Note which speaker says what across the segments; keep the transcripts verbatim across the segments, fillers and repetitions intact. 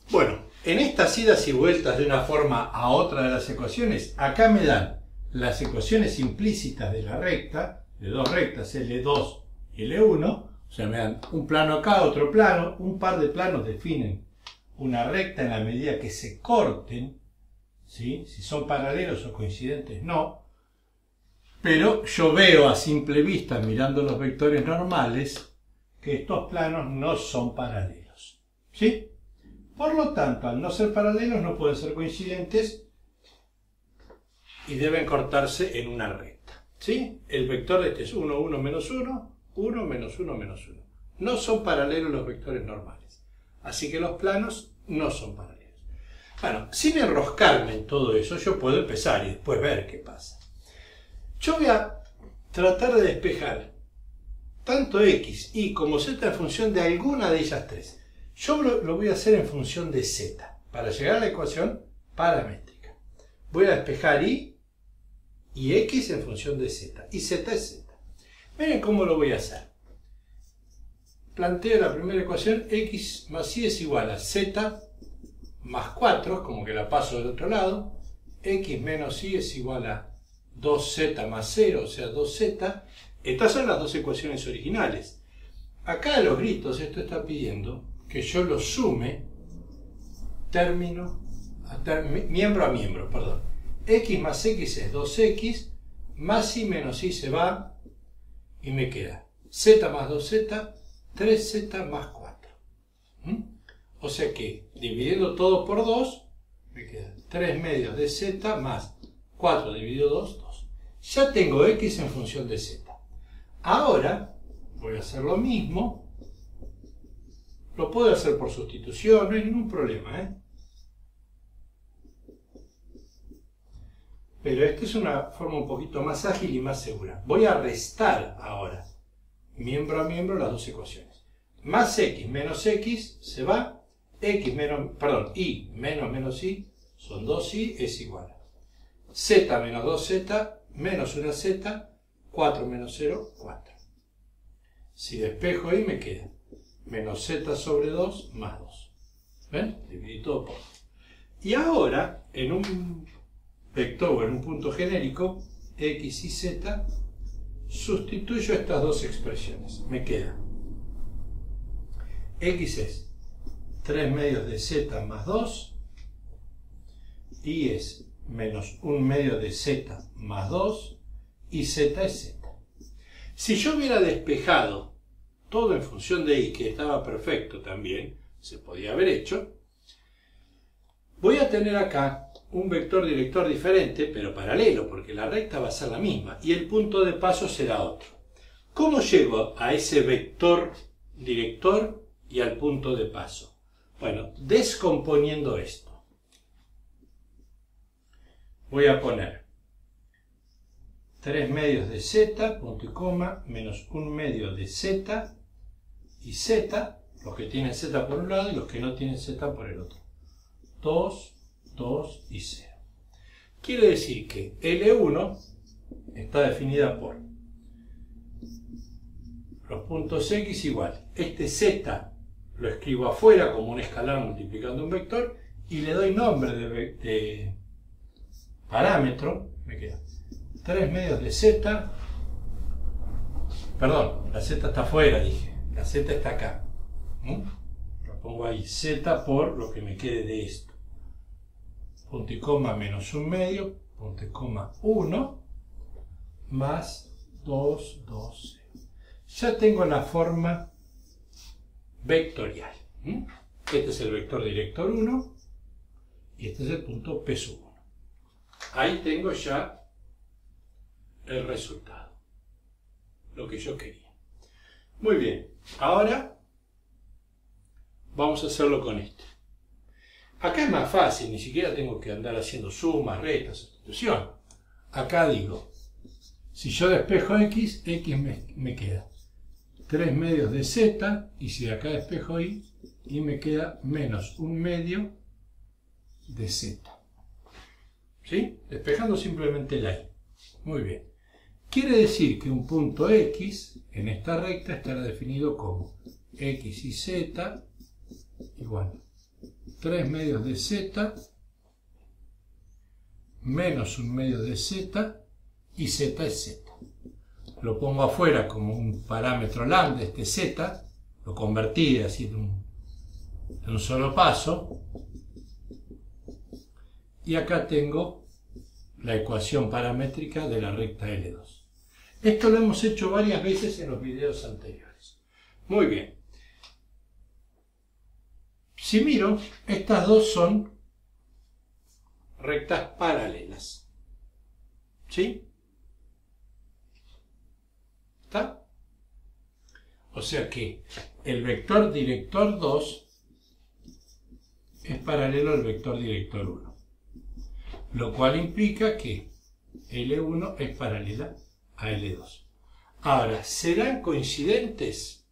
Speaker 1: Bueno, en estas idas y vueltas de una forma a otra de las ecuaciones, acá me dan las ecuaciones implícitas de la recta, de dos rectas, L dos y L uno, o sea, me dan un plano acá, otro plano, un par de planos definen una recta en la medida que se corten, ¿sí? Si son paralelos o coincidentes, no. Pero yo veo a simple vista, mirando los vectores normales, que estos planos no son paralelos, ¿sí? Por lo tanto, al no ser paralelos, no pueden ser coincidentes y deben cortarse en una recta, ¿sí? El vector de este es uno, uno, menos uno, uno, menos uno, menos uno. No son paralelos los vectores normales. Así que los planos no son paralelos. Bueno, sin enroscarme en todo eso, yo puedo empezar y después ver qué pasa. Yo voy a tratar de despejar tanto x, y como z en función de alguna de ellas tres. Yo lo, lo voy a hacer en función de z, para llegar a la ecuación paramétrica. Voy a despejar y y x en función de z, y z es z. Miren cómo lo voy a hacer. Planteo la primera ecuación, x más y es igual a z más cuatro, como que la paso del otro lado, x menos y es igual a dos z más cero, o sea dos z. Estas son las dos ecuaciones originales. Acá a los gritos esto está pidiendo que yo lo sume término a término, miembro a miembro, perdón. X más x es dos x, más y menos y se va, y me queda z más dos z, tres z más cuatro. ¿Mm? O sea que, dividiendo todo por dos, me queda tres medios de z más cuatro dividido dos, dos. Ya tengo x en función de z. Ahora, voy a hacer lo mismo. Lo puedo hacer por sustitución, no hay ningún problema, ¿eh? Pero esta es una forma un poquito más ágil y más segura. Voy a restar ahora, miembro a miembro, las dos ecuaciones. Más x menos x se va, x menos, perdón, y menos menos y son dos y, es igual a z menos dos z menos una z, cuatro menos cero, cuatro. Si despejo y me queda menos z sobre dos más dos. ¿Ven? Dividí todo por dos. Y ahora, en un vector o en un punto genérico, x y z, sustituyo estas dos expresiones. Me queda x es tres medios de z más dos, y es menos un medio de z más dos, y z es z. Si yo hubiera despejado todo en función de y, que estaba perfecto también, se podía haber hecho, voy a tener acá un vector director diferente, pero paralelo, porque la recta va a ser la misma, y el punto de paso será otro. ¿Cómo llego a ese vector director y al punto de paso? Bueno, descomponiendo esto. Voy a poner tres medios de z, punto y coma, menos un medio de z y z, los que tienen z por un lado y los que no tienen z por el otro. dos, dos y cero. Quiere decir que L uno está definida por los puntos x igual. Este z lo escribo afuera como un escalar multiplicando un vector y le doy nombre de, de parámetro. Me queda tres medios de z. Perdón, la z está afuera, dije. La z está acá. ¿Mm? Lo pongo ahí, z por lo que me quede de esto. Punto y coma menos un medio, punto y coma uno, más dos, dos, cero. Ya tengo la forma vectorial. ¿Mm? Este es el vector director uno y este es el punto P sub uno. Ahí tengo ya el resultado, lo que yo quería. Muy bien, ahora vamos a hacerlo con este. Acá es más fácil, ni siquiera tengo que andar haciendo sumas, restas, sustitución. Acá digo, si yo despejo x, x me, me queda tres medios de z, y si de acá despejo y, y me queda menos un medio de z. ¿Sí? Despejando simplemente la y. Muy bien. Quiere decir que un punto x en esta recta estará definido como x y z igual tres medios de z menos un medio de z y z es z. Lo pongo afuera como un parámetro lambda, este z, lo convertí así de un, de un solo paso, y acá tengo la ecuación paramétrica de la recta L dos. Esto lo hemos hecho varias veces en los videos anteriores. Muy bien. Si miro, estas dos son rectas paralelas. ¿Sí? ¿Está? O sea que el vector director dos es paralelo al vector director uno. Lo cual implica que L uno es paralela a L dos. Ahora, ¿serán coincidentes?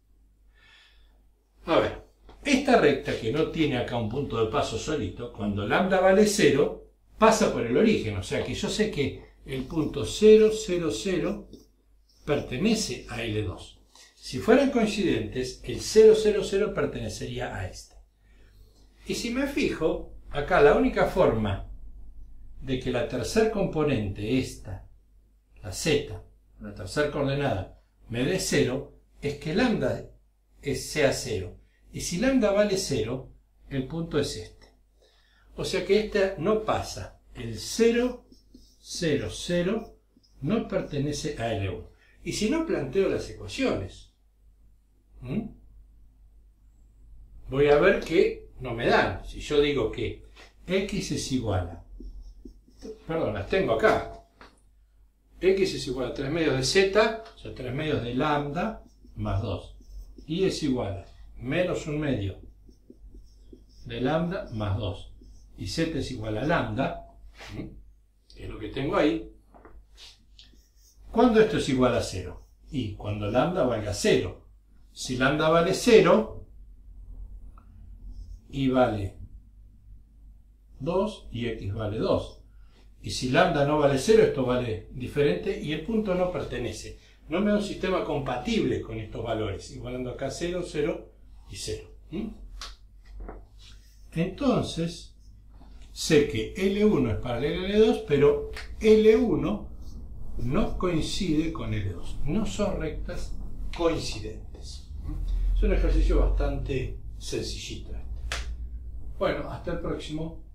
Speaker 1: A ver, esta recta que no tiene acá un punto de paso solito, cuando lambda vale cero, pasa por el origen. O sea que yo sé que el punto cero, cero, cero pertenece a L dos. Si fueran coincidentes, el cero, cero, cero pertenecería a este. Y si me fijo, acá la única forma de que la tercer componente, esta, la z, la tercera coordenada, me dé cero, es que lambda es, sea cero. Y si lambda vale cero, el punto es este. O sea que esta no pasa. El cero, cero, cero no pertenece a L uno. Y si no planteo las ecuaciones, ¿Mm? voy a ver que no me dan. Si yo digo que x es igual a... Perdón, las tengo acá. X es igual a tres medios de z, o sea, tres medios de lambda más dos. Y es igual a menos un medio de lambda más dos. Y z es igual a lambda, que es lo que tengo ahí. ¿Cuándo esto es igual a cero? Y cuando lambda valga cero. Si lambda vale cero, y vale dos, y x vale dos. Y si lambda no vale cero, esto vale diferente y el punto no pertenece. No me da un sistema compatible con estos valores, igualando acá cero, cero y cero. ¿Mm? Entonces, sé que L uno es paralelo a L dos, pero L uno no coincide con L dos. No son rectas coincidentes. ¿Mm? Es un ejercicio bastante sencillito este. Bueno, hasta el próximo.